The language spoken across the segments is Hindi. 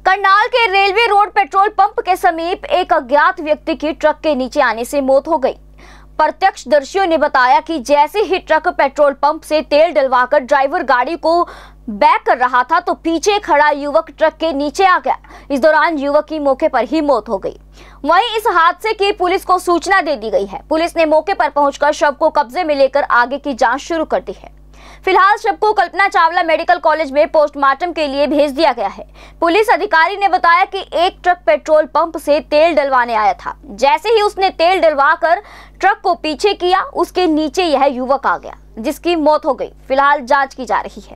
करनाल के रेलवे रोड पेट्रोल पंप के समीप एक अज्ञात व्यक्ति की ट्रक के नीचे आने से मौत हो गई। प्रत्यक्षदर्शियों ने बताया कि जैसे ही ट्रक पेट्रोल पंप से तेल डलवाकर ड्राइवर गाड़ी को बैक कर रहा था तो पीछे खड़ा युवक ट्रक के नीचे आ गया। इस दौरान युवक की मौके पर ही मौत हो गई। वहीं इस हादसे की पुलिस को सूचना दे दी गई है। पुलिस ने मौके पर पहुंचकर शव को कब्जे में लेकर आगे की जांच शुरू कर दी है। फिलहाल शव को कल्पना चावला मेडिकल कॉलेज में पोस्टमार्टम के लिए भेज दिया गया है। पुलिस अधिकारी ने बताया कि एक ट्रक पेट्रोल पंप से तेल डलवाने आया था। जैसे ही उसने तेल डलवाकर ट्रक को पीछे किया, उसके नीचे यह युवक आ गया, जिसकी मौत हो गई। फिलहाल जांच की जा रही है।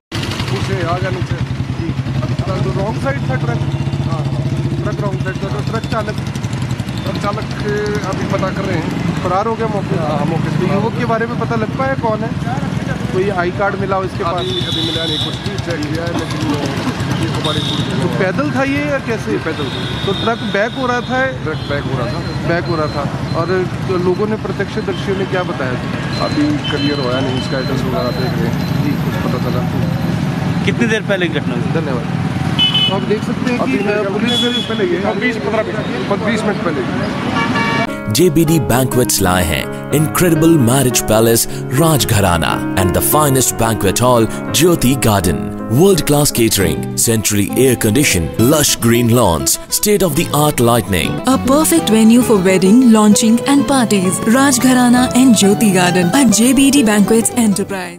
रॉन्ग साइड था ट्रक, ट्रक रॉन्ग साइड था, तो ट्रक चालक अभी पता कर रहे हैं, फरार हो गया मौके से। युवक के बारे में पता लग पाया कौन है? कोई आई कार्ड मिला हो इसके पास? अभी मिला नहीं, कुछ भी चेक किया है लेकिन हमारी तो पैदल था ये या कैसे? पैदल। तो ट्रक बैक हो रहा था? ट्रक बैक हो रहा था। और तो लोगों ने, प्रत्यक्षदर्शियों ने क्या बताया? अभी क्लियर होया नहीं, इसका एड्रेस वगैरह देख रहे हैं जी, कुछ पता चला। कितनी देर पहले की घटना हुई? धन्यवाद। तो आप देख सकते हैं कि पुलिस पहले 20 मिनट पहले JBD Banquets लाए हैं Incredible Marriage Palace Rajgharana and the finest banquet hall Jyoti Garden. World-class catering, centrally air-conditioned, lush green lawns, state-of-the-art lighting. A perfect venue for wedding, launching and parties. Rajgharana and Jyoti Garden at JBD Banquets Enterprise.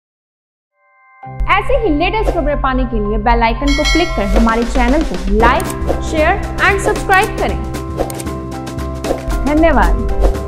ऐसे ही लेटेस्ट खबरें पाने के लिए बेल आइकन को क्लिक कर हमारे चैनल को लाइक, शेयर एंड सब्सक्राइब करें। धन्यवाद।